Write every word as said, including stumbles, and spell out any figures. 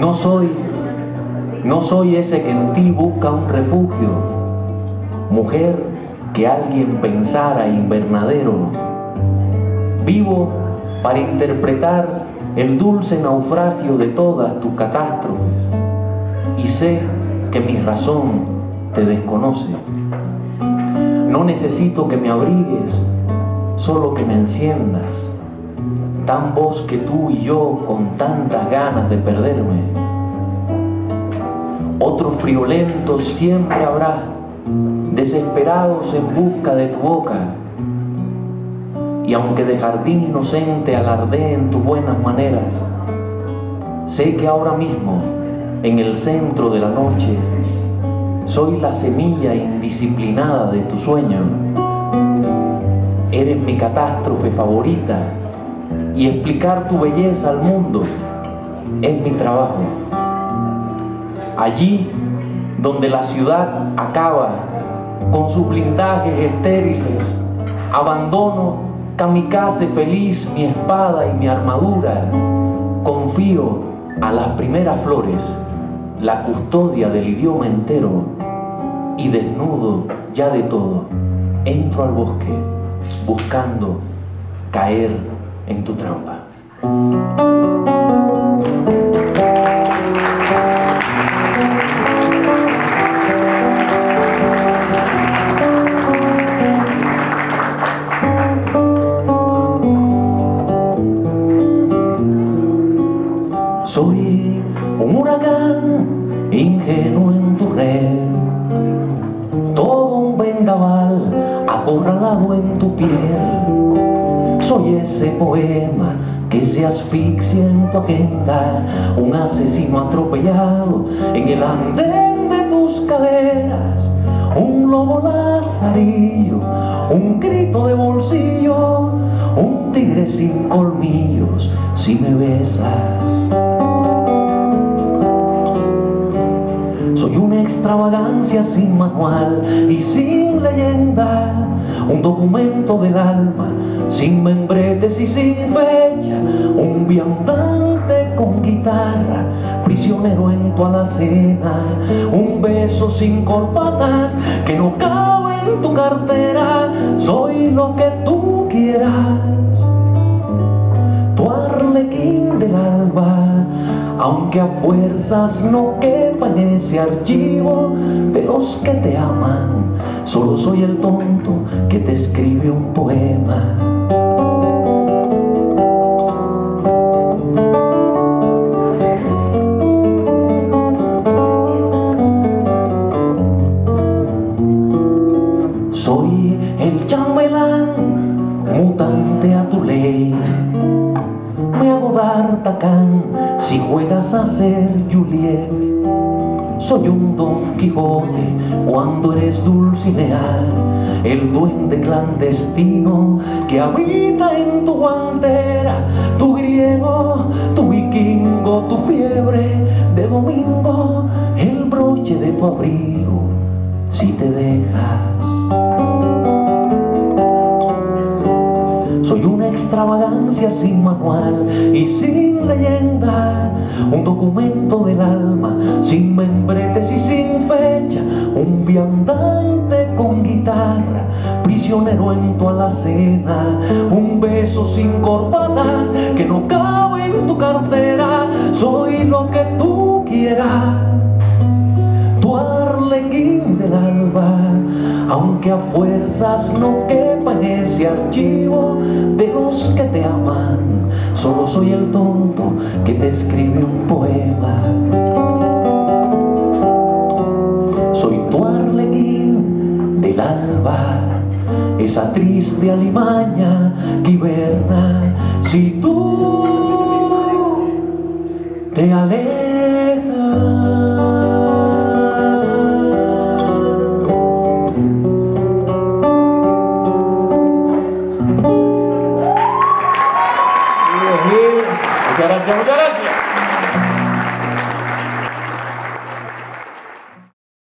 No soy, no soy ese que en ti busca un refugio, mujer que alguien pensara invernadero. Vivo para interpretar el dulce naufragio de todas tus catástrofes, y sé que mi razón te desconoce. No necesito que me abrigues, solo que me enciendas, tan vos que tú y yo con tantas ganas de perderme. Otros friolentos siempre habrá, desesperados en busca de tu boca, y aunque de jardín inocente alardeen tus buenas maneras, sé que ahora mismo, en el centro de la noche, soy la semilla indisciplinada de tu sueño. Eres mi catástrofe favorita, y explicar tu belleza al mundo es mi trabajo. Allí donde la ciudad acaba con sus blindajes estériles, abandono kamikaze feliz mi espada y mi armadura. Confío a las primeras flores la custodia del idioma entero, y desnudo ya de todo, entro al bosque buscando caer en tu trampa. Soy un huracán ingenuo en tu red, todo un vendaval acorralado en tu piel. Soy ese poema que se asfixia en tu agenda, un asesino atropellado en el andén de tus caderas, un lobo lazarillo, un grito de bolsillo, un tigre sin colmillos si me besas. Soy una extravagancia sin manual y sin leyenda, un documento del alma sin membretes y sin fecha, un viandante con guitarra, prisionero en tu alacena, un beso sin corbatas que no cabe en tu cartera. Soy lo que tú quieras, tu arlequín del alba, aunque a fuerzas no quepa en ese archivo de los que te aman. Solo soy el tonto que te escribe un poema. Soy el chambelán, mutante a tu ley. Me hago d'Artagnan si juegas a ser Juliet. Soy un Don Quijote cuando eres Dulcinea, el duende clandestino que habita en tu guantera, tu griego, tu vikingo, tu fiebre de domingo, el broche de tu abrigo si te dejas. Soy una extravagancia sin manual y sin leyenda, un documento del alma sin membretes y sin fecha, un viandante con guitarra, prisionero en tu alacena, un beso sin corbatas que no cabe en tu cartera. Soy lo que tú quieras, tu arlequín del alba, aunque a fuerzas no quepa en ese archivo de los que te aman. Solo soy el tonto que te escribe un poema. Soy tu arlequín del alba, esa triste alimaña que hiberna si tú te alejas. Muchas gracias, muchas gracias.